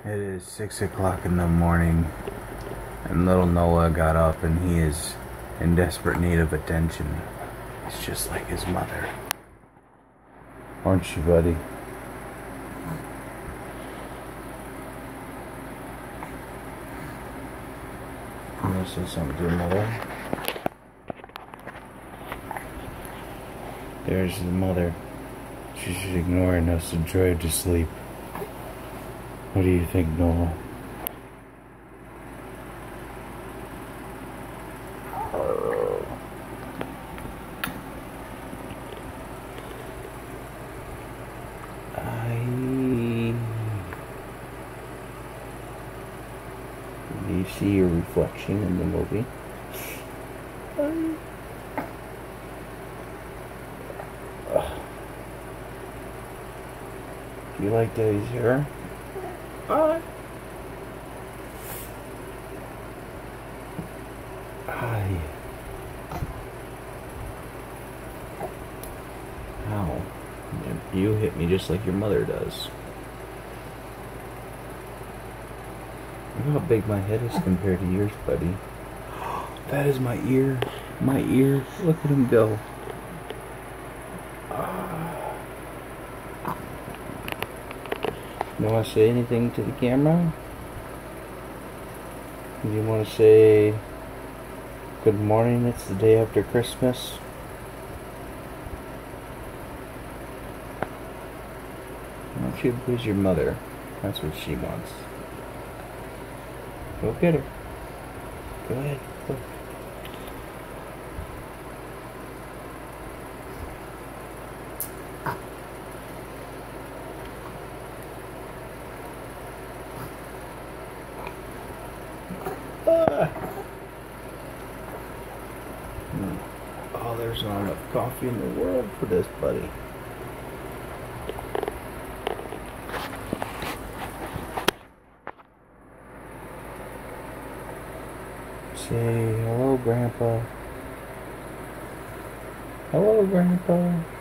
It is 6 o'clock in the morning, and little Noah got up and he is in desperate need of attention. He's just like his mother. Aren't you, buddy? You want to say something to your mother? There's the mother. She should ignore and us to drive to sleep. What do you think, Noah? Do you see your reflection in the movie? Do you like Daddy's hair? Hi. Ow. You hit me just like your mother does. Look how big my head is compared to yours, buddy. That is my ear. My ear. Look at him go. You want to say anything to the camera? Do you want to say good morning, it's the day after Christmas? Why don't you please your mother? That's what she wants. Go get her. Go ahead. Go. Oh, there's not enough coffee in the world for this, buddy. Say hello, Grandpa. Hello, Grandpa.